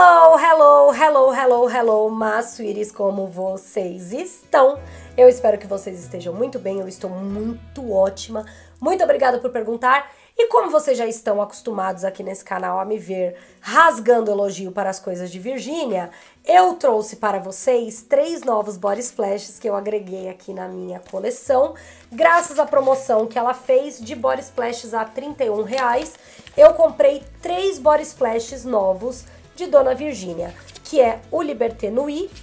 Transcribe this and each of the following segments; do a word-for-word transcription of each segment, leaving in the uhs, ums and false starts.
Hello, hello, hello, hello, hello, Massuíris, como vocês estão? Eu espero que vocês estejam muito bem, eu estou muito ótima. Muito obrigada por perguntar. E como vocês já estão acostumados aqui nesse canal a me ver rasgando elogio para as coisas de Virgínia, eu trouxe para vocês três novos body splashes que eu agreguei aqui na minha coleção. Graças à promoção que ela fez de body splashes a trinta e um reais, eu comprei três body splashes novos de Dona Virgínia, que é o Liberté Nuit,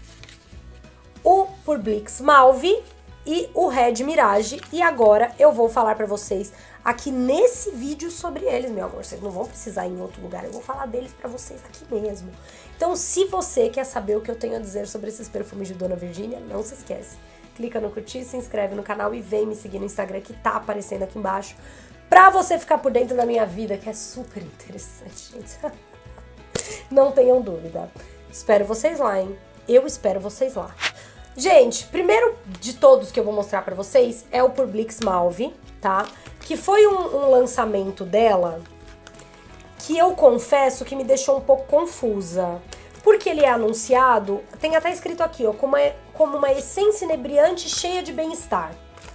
o Publix Mauve e o Red Mirage. E agora eu vou falar para vocês aqui nesse vídeo sobre eles, meu amor. Vocês não vão precisar ir em outro lugar, eu vou falar deles pra vocês aqui mesmo. Então, se você quer saber o que eu tenho a dizer sobre esses perfumes de Dona Virgínia, não se esquece. Clica no curtir, se inscreve no canal e vem me seguir no Instagram que tá aparecendo aqui embaixo, pra você ficar por dentro da minha vida, que é super interessante, gente. Não tenham dúvida. Espero vocês lá, hein? Eu espero vocês lá. Gente, primeiro de todos que eu vou mostrar pra vocês é o Publix Mauve, tá? Que foi um, um lançamento dela que eu confesso que me deixou um pouco confusa. Porque ele é anunciado, tem até escrito aqui, ó, como, é, como uma essência inebriante cheia de bem-estar.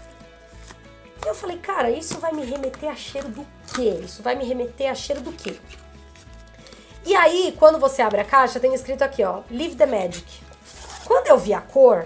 Eu falei, cara, isso vai me remeter a cheiro do quê? Isso vai me remeter a cheiro do quê? E aí, quando você abre a caixa, tem escrito aqui, ó, Live the Magic. Quando eu vi a cor,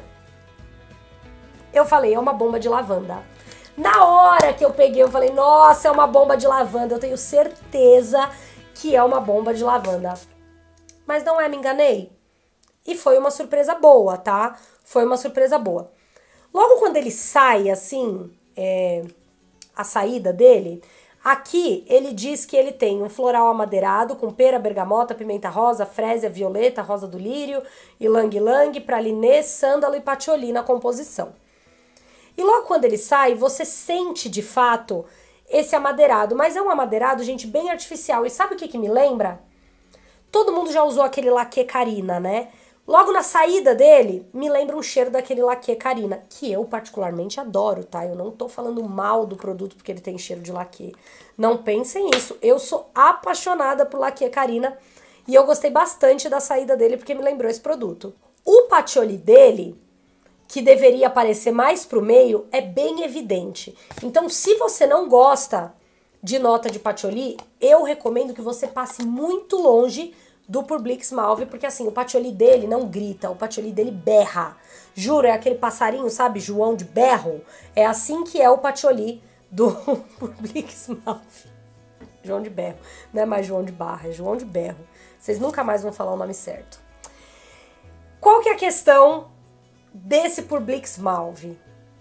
eu falei, é uma bomba de lavanda. Na hora que eu peguei, eu falei, nossa, é uma bomba de lavanda. Eu tenho certeza que é uma bomba de lavanda. Mas não é, me enganei. E foi uma surpresa boa, tá? Foi uma surpresa boa. Logo quando ele sai, assim, é, a saída dele, aqui ele diz que ele tem um floral amadeirado com pera, bergamota, pimenta rosa, frésia, violeta, rosa do lírio, ylang-ylang, pralinê, sândalo e patchouli na composição. E logo quando ele sai, você sente de fato esse amadeirado, mas é um amadeirado, gente, bem artificial. E sabe o que que me lembra? Todo mundo já usou aquele laquê Carina, né? Logo na saída dele, me lembra um cheiro daquele laquê Carina, que eu particularmente adoro, tá? Eu não tô falando mal do produto porque ele tem cheiro de laquê. Não pensem isso. Eu sou apaixonada por laquê Carina e eu gostei bastante da saída dele porque me lembrou esse produto. O patchouli dele, que deveria aparecer mais pro meio, é bem evidente. Então, se você não gosta de nota de patchouli, eu recomendo que você passe muito longe do Publix Mauve, porque assim, o patchouli dele não grita, o patchouli dele berra. Juro, é aquele passarinho, sabe, João de berro? É assim que é o patchouli do Publix Mauve. João de berro. Não é mais João de barra, é João de berro. Vocês nunca mais vão falar o nome certo. Qual que é a questão desse Publix Mauve?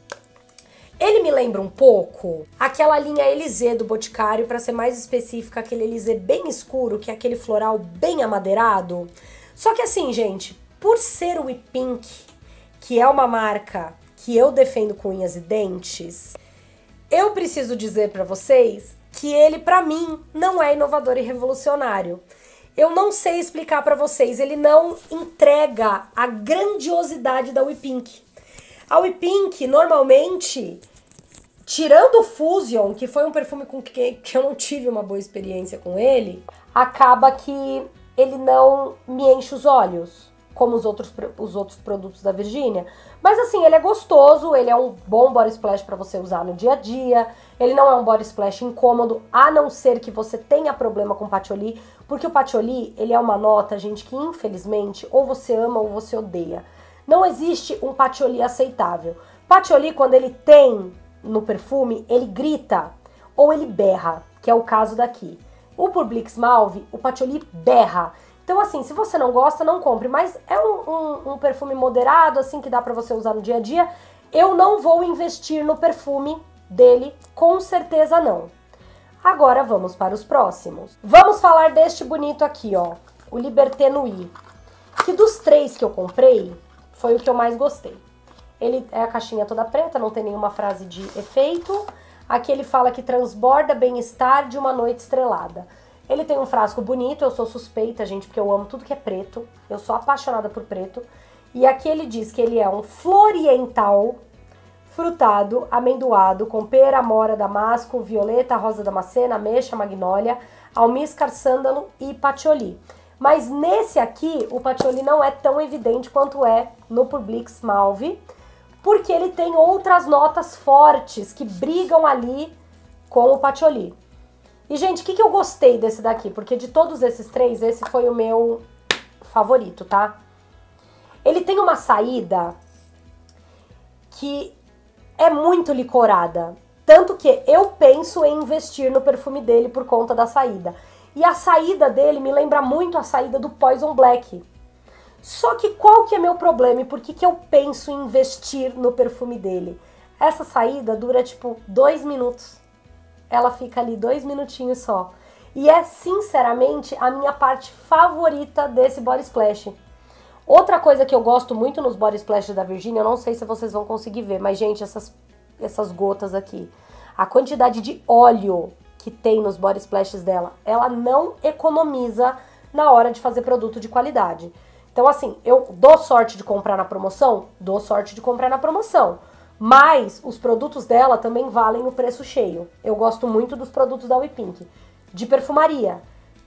Ele me lembra um pouco aquela linha Élysée do Boticário, para ser mais específica, aquele Élysée bem escuro, que é aquele floral bem amadeirado. Só que assim, gente, por ser o We Pink, que é uma marca que eu defendo com unhas e dentes, eu preciso dizer para vocês que ele, para mim, não é inovador e revolucionário. Eu não sei explicar para vocês, ele não entrega a grandiosidade da We Pink. A We Pink, normalmente, tirando o Fusion, que foi um perfume com que, que eu não tive uma boa experiência com ele, acaba que ele não me enche os olhos, como os outros, os outros produtos da Virgínia. Mas assim, ele é gostoso, ele é um bom body splash para você usar no dia a dia, ele não é um body splash incômodo, a não ser que você tenha problema com patchouli, porque o patchouli, ele é uma nota, gente, que infelizmente ou você ama ou você odeia. Não existe um patchouli aceitável. Patchouli, quando ele tem no perfume, ele grita ou ele berra, que é o caso daqui. O Publix Mauve, o patchouli berra. Então, assim, se você não gosta, não compre. Mas é um, um, um perfume moderado, assim, que dá pra você usar no dia a dia. Eu não vou investir no perfume dele, com certeza não. Agora vamos para os próximos. Vamos falar deste bonito aqui, ó. O Liberté Nuit. Que dos três que eu comprei, foi o que eu mais gostei. Ele é a caixinha toda preta, não tem nenhuma frase de efeito. Aqui ele fala que transborda bem-estar de uma noite estrelada. Ele tem um frasco bonito, eu sou suspeita, gente, porque eu amo tudo que é preto. Eu sou apaixonada por preto. E aqui ele diz que ele é um floriental frutado, amendoado, com pera, amora, damasco, violeta, rosa damascena, ameixa, magnólia, almíscar, sândalo e patchouli. Mas nesse aqui, o patchouli não é tão evidente quanto é no Publix Mauve, porque ele tem outras notas fortes que brigam ali com o patchouli. E, gente, o que, que eu gostei desse daqui? Porque de todos esses três, esse foi o meu favorito, tá? Ele tem uma saída que é muito licorada. Tanto que eu penso em investir no perfume dele por conta da saída. E a saída dele me lembra muito a saída do Poison Black. Só que qual que é meu problema e por que, que eu penso em investir no perfume dele? Essa saída dura tipo dois minutos. Ela fica ali dois minutinhos só. E é, sinceramente, a minha parte favorita desse Body Splash. Outra coisa que eu gosto muito nos Body Splash da Virginia, eu não sei se vocês vão conseguir ver, mas, gente, essas, essas gotas aqui, a quantidade de óleo que tem nos Body Splashes dela, ela não economiza na hora de fazer produto de qualidade. Então, assim, eu dou sorte de comprar na promoção? Dou sorte de comprar na promoção. Mas os produtos dela também valem o preço cheio. Eu gosto muito dos produtos da We Pink. De perfumaria.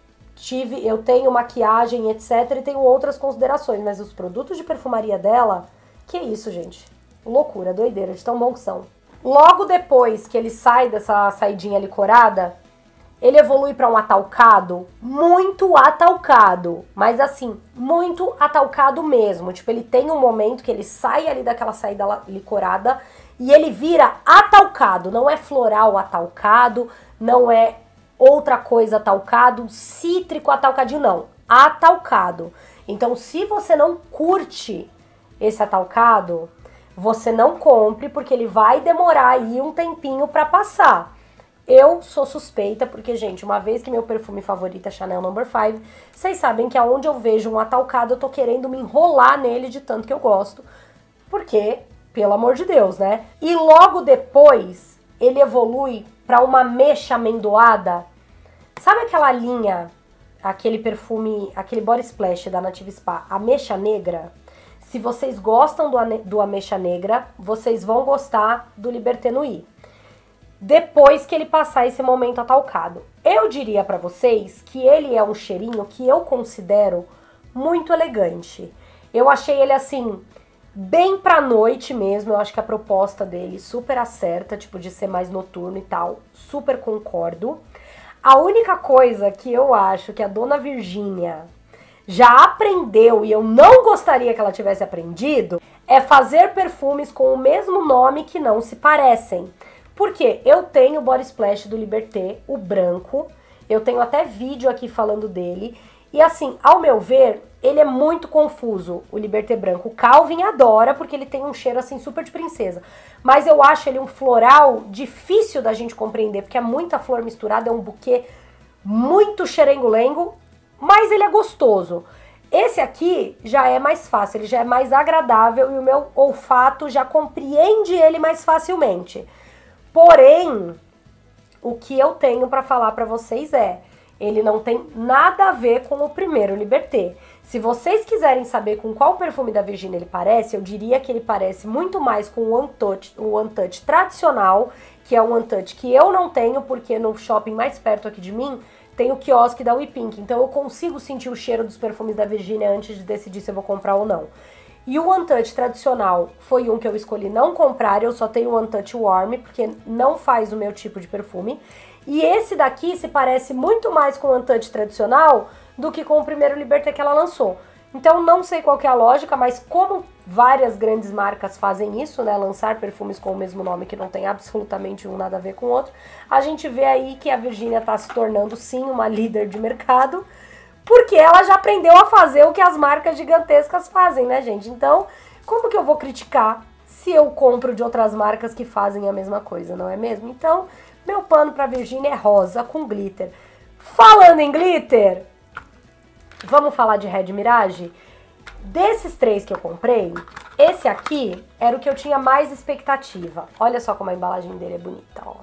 Tive, eu tenho maquiagem, etcétera. E tenho outras considerações. Mas os produtos de perfumaria dela, que isso, gente? Loucura, doideira, de tão bom que são. Logo depois que ele sai dessa saidinha licorada, ele evolui para um atalcado, muito atalcado, mas assim, muito atalcado mesmo. Tipo, ele tem um momento que ele sai ali daquela saída licorada e ele vira atalcado. Não é floral atalcado, não é outra coisa atalcado, cítrico atalcadinho, não. Atalcado. Então, se você não curte esse atalcado, você não compre, porque ele vai demorar aí um tempinho para passar. Eu sou suspeita, porque, gente, uma vez que meu perfume favorito é Chanel Number five, vocês sabem que aonde eu vejo um atalcado, eu tô querendo me enrolar nele de tanto que eu gosto. Porque, pelo amor de Deus, né? E logo depois, ele evolui pra uma mecha amendoada. Sabe aquela linha, aquele perfume, aquele Body Splash da Native Spa, Ameixa Negra? Se vocês gostam do, do Ameixa Negra, vocês vão gostar do Liberté Nuit. Depois que ele passar esse momento atalcado. Eu diria pra vocês que ele é um cheirinho que eu considero muito elegante. Eu achei ele assim, bem pra noite mesmo. Eu acho que a proposta dele super acerta, tipo de ser mais noturno e tal. Super concordo. A única coisa que eu acho que a Dona Virginia já aprendeu, e eu não gostaria que ela tivesse aprendido, é fazer perfumes com o mesmo nome que não se parecem. Porque eu tenho o Body Splash do Liberté, o branco, eu tenho até vídeo aqui falando dele, e assim, ao meu ver, ele é muito confuso, o Liberté branco. O Calvin adora, porque ele tem um cheiro assim super de princesa, mas eu acho ele um floral difícil da gente compreender, porque é muita flor misturada, é um buquê muito xerengo-lengo, mas ele é gostoso. Esse aqui já é mais fácil, ele já é mais agradável e o meu olfato já compreende ele mais facilmente. Porém, o que eu tenho para falar para vocês é, ele não tem nada a ver com o primeiro Liberté. Se vocês quiserem saber com qual perfume da Virginia ele parece, eu diria que ele parece muito mais com o One Touch, o One Touch tradicional, que é o One Touch que eu não tenho, porque no shopping mais perto aqui de mim tem o quiosque da We Pink. Então eu consigo sentir o cheiro dos perfumes da Virginia antes de decidir se eu vou comprar ou não. E o One Touch tradicional foi um que eu escolhi não comprar, eu só tenho o One Touch Warm, porque não faz o meu tipo de perfume. E esse daqui se parece muito mais com o One Touch tradicional do que com o primeiro Liberté que ela lançou. Então não sei qual que é a lógica, mas como várias grandes marcas fazem isso, né, lançar perfumes com o mesmo nome que não tem absolutamente um nada a ver com o outro, a gente vê aí que a Virginia está se tornando sim uma líder de mercado, porque ela já aprendeu a fazer o que as marcas gigantescas fazem, né, gente? Então, como que eu vou criticar se eu compro de outras marcas que fazem a mesma coisa, não é mesmo? Então, meu pano pra Virginia é rosa com glitter. Falando em glitter, vamos falar de Red Mirage? Desses três que eu comprei, esse aqui era o que eu tinha mais expectativa. Olha só como a embalagem dele é bonita, ó.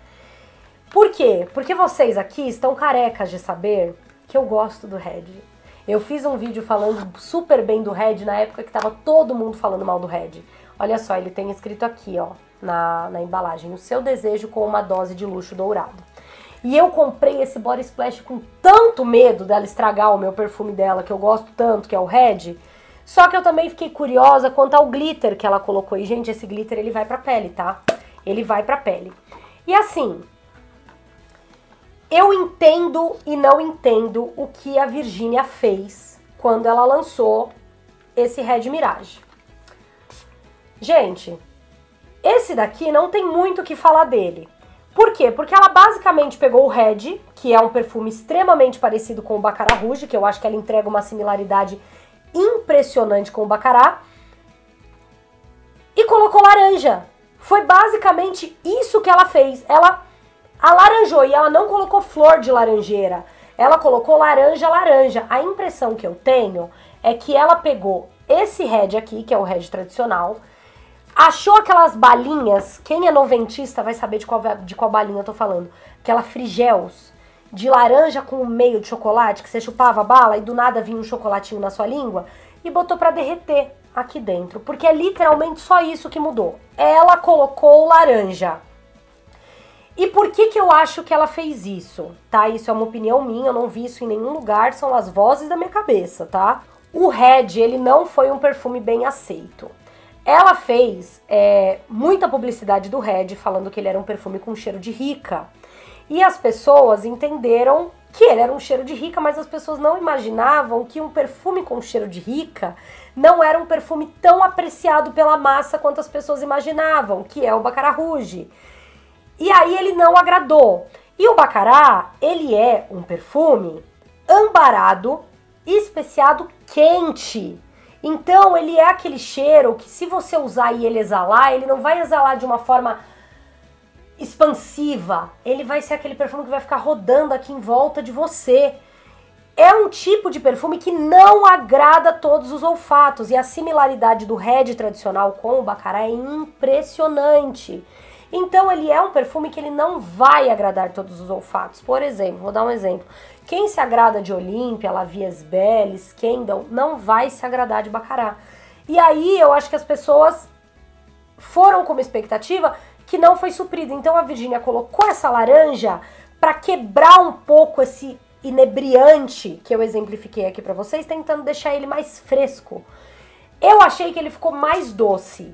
Por quê? Porque vocês aqui estão carecas de saber que eu gosto do Red. Eu fiz um vídeo falando super bem do Red na época que tava todo mundo falando mal do Red. Olha só, ele tem escrito aqui, ó, na, na embalagem, o seu desejo com uma dose de luxo dourado. E eu comprei esse Body Splash com tanto medo dela estragar o meu perfume dela, que eu gosto tanto, que é o Red. Só que eu também fiquei curiosa quanto ao glitter que ela colocou. E, gente, esse glitter, ele vai pra pele, tá? Ele vai pra pele. E assim, eu entendo e não entendo o que a Virgínia fez quando ela lançou esse Red Mirage. Gente, esse daqui não tem muito o que falar dele. Por quê? Porque ela basicamente pegou o Red, que é um perfume extremamente parecido com o Baccarat Rouge, que eu acho que ela entrega uma similaridade impressionante com o Baccarat, e colocou laranja. Foi basicamente isso que ela fez. Ela alaranjou e ela não colocou flor de laranjeira. Ela colocou laranja, laranja. A impressão que eu tenho é que ela pegou esse Red aqui, que é o Red tradicional, achou aquelas balinhas, quem é noventista vai saber de qual, de qual balinha eu tô falando, aquela Frigels, de laranja com meio de chocolate, que você chupava a bala e do nada vinha um chocolatinho na sua língua, e botou pra derreter aqui dentro, porque é literalmente só isso que mudou. Ela colocou laranja. E por que que eu acho que ela fez isso, tá? Isso é uma opinião minha, eu não vi isso em nenhum lugar, são as vozes da minha cabeça, tá? O Red, ele não foi um perfume bem aceito. Ela fez é, muita publicidade do Red, falando que ele era um perfume com cheiro de rica. E as pessoas entenderam que ele era um cheiro de rica, mas as pessoas não imaginavam que um perfume com cheiro de rica não era um perfume tão apreciado pela massa quanto as pessoas imaginavam, que é o Baccarat Rouge. E aí ele não agradou. E o Baccarat, ele é um perfume ambarado, especiado quente. Então ele é aquele cheiro que se você usar e ele exalar, ele não vai exalar de uma forma expansiva. Ele vai ser aquele perfume que vai ficar rodando aqui em volta de você. É um tipo de perfume que não agrada todos os olfatos. E a similaridade do Red tradicional com o Baccarat é impressionante. Então ele é um perfume que ele não vai agradar todos os olfatos. Por exemplo, vou dar um exemplo. Quem se agrada de Olympia, La Vie est Belle, Scandal, não vai se agradar de Baccarat. E aí eu acho que as pessoas foram com uma expectativa que não foi suprida. Então a Virgínia colocou essa laranja para quebrar um pouco esse inebriante que eu exemplifiquei aqui para vocês, tentando deixar ele mais fresco. Eu achei que ele ficou mais doce.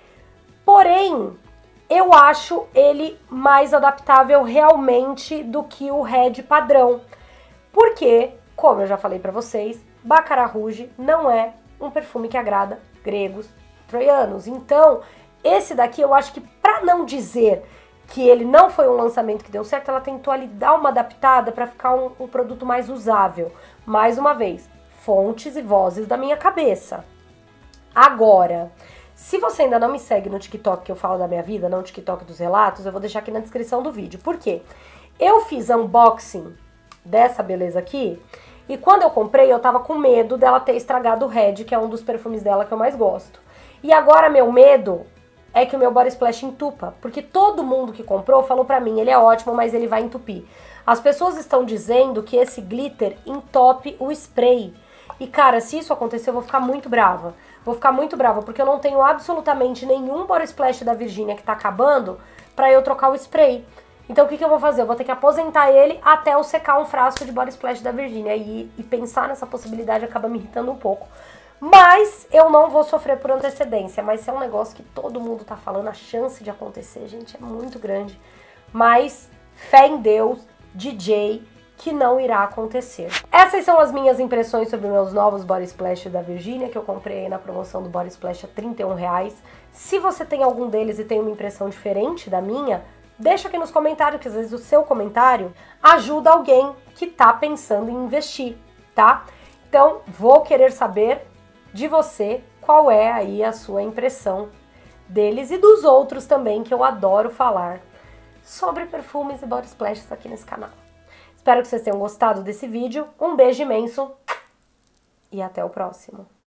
Porém, eu acho ele mais adaptável realmente do que o Red padrão. Porque, como eu já falei pra vocês, Baccarat Rouge não é um perfume que agrada gregos, troianos. Então, esse daqui eu acho que pra não dizer que ele não foi um lançamento que deu certo, ela tentou ali dar uma adaptada pra ficar um, um produto mais usável. Mais uma vez, fontes e vozes da minha cabeça. Agora, se você ainda não me segue no TikTok que eu falo da minha vida, não no TikTok dos relatos, eu vou deixar aqui na descrição do vídeo. Por quê? Eu fiz unboxing dessa beleza aqui, e quando eu comprei eu tava com medo dela ter estragado o Red, que é um dos perfumes dela que eu mais gosto. E agora meu medo é que o meu Body Splash entupa, porque todo mundo que comprou falou pra mim, ele é ótimo, mas ele vai entupir. As pessoas estão dizendo que esse glitter entope o spray. E cara, se isso acontecer eu vou ficar muito brava. Vou ficar muito brava, porque eu não tenho absolutamente nenhum Body Splash da Virgínia que tá acabando pra eu trocar o spray. Então o que, que eu vou fazer? Eu vou ter que aposentar ele até eu secar um frasco de Body Splash da Virgínia. E, e pensar nessa possibilidade acaba me irritando um pouco. Mas eu não vou sofrer por antecedência. Mas se é um negócio que todo mundo tá falando, a chance de acontecer, gente, é muito grande. Mas fé em Deus, D J, que não irá acontecer. Essas são as minhas impressões sobre meus novos Body Splash da Virgínia, que eu comprei aí na promoção do Body Splash a trinta e um reais. Se você tem algum deles e tem uma impressão diferente da minha, deixa aqui nos comentários, que às vezes o seu comentário ajuda alguém que tá pensando em investir, tá? Então, vou querer saber de você qual é aí a sua impressão deles e dos outros também, que eu adoro falar sobre perfumes e body splashes aqui nesse canal. Espero que vocês tenham gostado desse vídeo. Um beijo imenso e até o próximo.